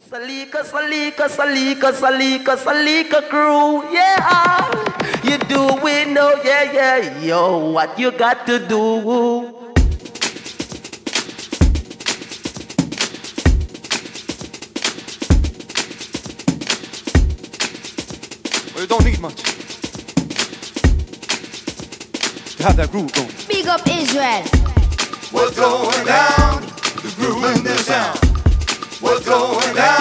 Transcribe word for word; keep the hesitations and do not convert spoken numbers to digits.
Salika, Salika, Salika, Salika, Salika crew, yeah. You do it, no, yeah, yeah, yo, what you got to do? Well, you don't need much to have that groove going. Big up Israel. What's going down? The groove in the sound. What's going down?